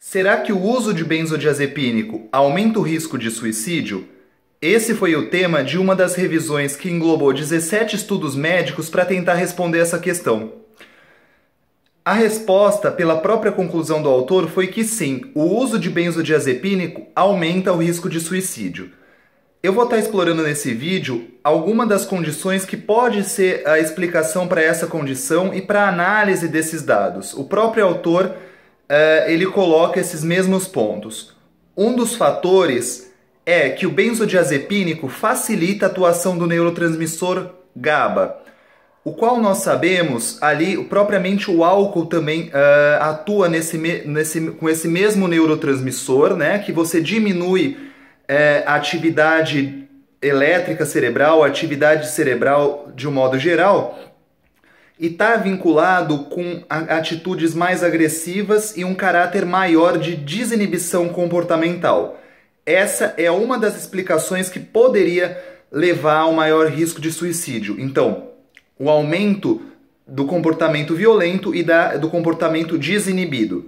Será que o uso de benzodiazepínico aumenta o risco de suicídio? Esse foi o tema de uma das revisões que englobou 17 estudos médicos para tentar responder essa questão. A resposta, pela própria conclusão do autor, foi que sim, o uso de benzodiazepínico aumenta o risco de suicídio. Eu vou estar explorando nesse vídeo algumas das condições que pode ser a explicação para essa condição e para a análise desses dados. O próprio autor ele coloca esses mesmos pontos. Um dos fatores é que o benzodiazepínico facilita a atuação do neurotransmissor GABA, o qual nós sabemos ali, propriamente o álcool também atua com esse mesmo neurotransmissor, né, que você diminui a atividade elétrica cerebral, a atividade cerebral de um modo geral, e está vinculado com atitudes mais agressivas e um caráter maior de desinibição comportamental. Essa é uma das explicações que poderia levar ao maior risco de suicídio. Então, o aumento do comportamento violento e do comportamento desinibido.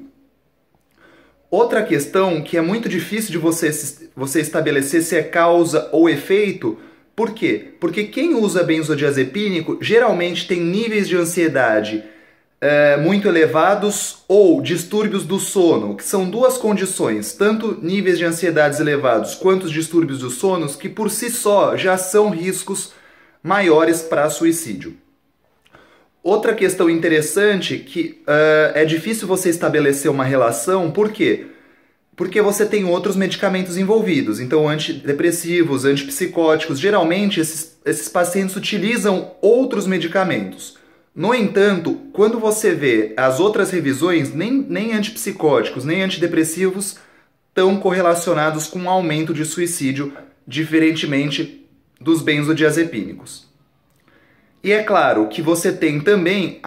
Outra questão que é muito difícil de você estabelecer se é causa ou efeito. Por quê? Porque quem usa benzodiazepínico geralmente tem níveis de ansiedade muito elevados ou distúrbios do sono, que são duas condições, tanto níveis de ansiedades elevados quanto os distúrbios do sono, que por si só já são riscos maiores para suicídio. Outra questão interessante que é difícil você estabelecer uma relação, por quê? Porque você tem outros medicamentos envolvidos, então antidepressivos, antipsicóticos, geralmente esses pacientes utilizam outros medicamentos. No entanto, quando você vê as outras revisões, nem antipsicóticos, nem antidepressivos estão correlacionados com um aumento de suicídio, diferentemente dos benzodiazepínicos. E é claro que você tem também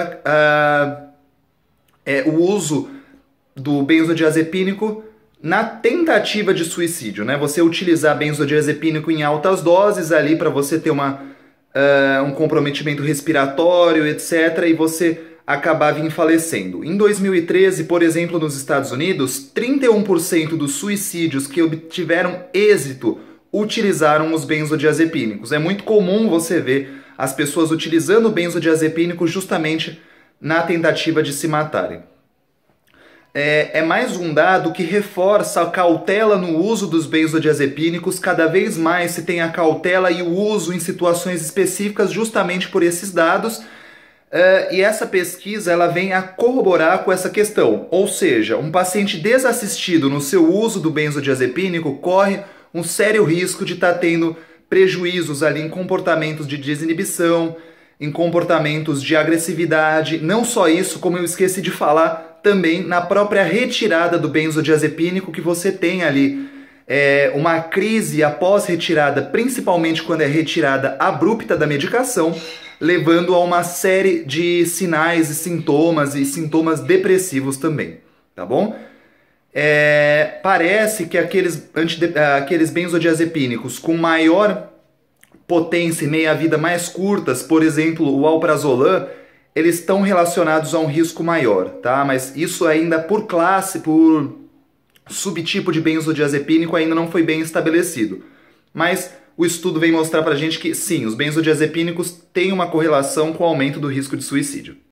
o uso do benzodiazepínico na tentativa de suicídio, né? Você utilizar benzodiazepínico em altas doses ali para você ter um comprometimento respiratório, etc., e você acabar falecendo. Em 2013, por exemplo, nos Estados Unidos, 31% dos suicídios que obtiveram êxito utilizaram os benzodiazepínicos. É muito comum você ver as pessoas utilizando o benzodiazepínico justamente na tentativa de se matarem. É mais um dado que reforça a cautela no uso dos benzodiazepínicos. Cada vez mais se tem a cautela e o uso em situações específicas justamente por esses dados. E essa pesquisa ela vem a corroborar com essa questão. Ou seja, um paciente desassistido no seu uso do benzodiazepínico corre um sério risco de estar tendo prejuízos ali em comportamentos de desinibição, em comportamentos de agressividade. Não só isso, como eu esqueci de falar, também na própria retirada do benzodiazepínico, que você tem ali uma crise após retirada, principalmente quando é retirada abrupta da medicação, levando a uma série de sinais e sintomas depressivos também, tá bom? Parece que aqueles benzodiazepínicos com maior potência e meia-vida mais curtas, por exemplo, o alprazolam, eles estão relacionados a um risco maior, tá? Mas isso ainda por classe, por subtipo de benzodiazepínico ainda não foi bem estabelecido. Mas o estudo vem mostrar pra gente que sim, os benzodiazepínicos têm uma correlação com o aumento do risco de suicídio.